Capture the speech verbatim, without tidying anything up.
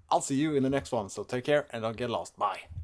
I'll see you in the next one. So take care and don't get lost. Bye.